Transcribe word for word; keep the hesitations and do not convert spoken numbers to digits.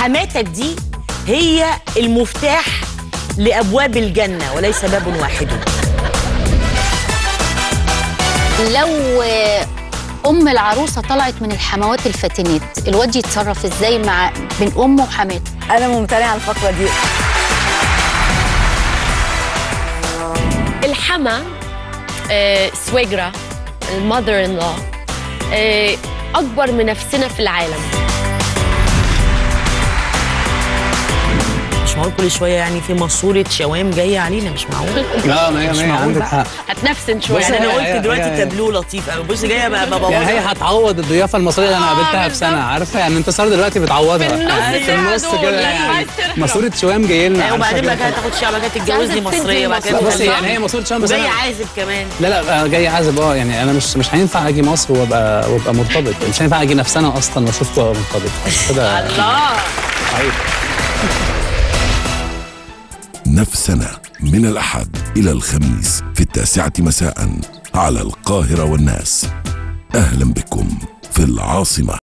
حماتك دي هي المفتاح لأبواب الجنة وليس باب واحد. لو أم العروسة طلعت من الحموات الفاتنات، الواد يتصرف إزاي مع بين أمه وحماته؟ أنا ممتنعة على الفقرة دي. الحما آه، سويجرا المذر ان لو آه، أكبر من نفسنا في العالم. مش معقول كل شويه يعني في ماسوره شوام جايه علينا، مش معقول. لا ما هي مش ما هي معقول عندك بقى. حق. هتنفسن شويه. يعني انا قلت دلوقتي هي- تابلو لطيف قوي. بص جايه بقى ببوظها. يعني هي هتعوض الضيافه المصريه اللي انا آه، قابلتها في بالظبط. سنه، عارفه يعني انتصار دلوقتي بتعوضها في النص في النص ساعة كده دول، يعني عايز ترحم. ماسوره شوام جاي لنا. ايوه وبعدين بقى عارفة كده تاخد شعبه كده تتجوزني عايزة مصريه بقى تنزل كده. بصي يعني هي ماسوره شوام بس وجاي أنا- عازب كمان. لا لا أنا جاي عازب اه يعني انا مش مش هينفع اجي مصر وابقى وابقى مرتبط، مش هينفع اجي نفسنا اصلا واشوفكم وابقى مرتبط كده. الله. عيب. نفسنا من الأحد إلى الخميس في التاسعة مساء على القاهرة والناس. أهلا بكم في العاصمة.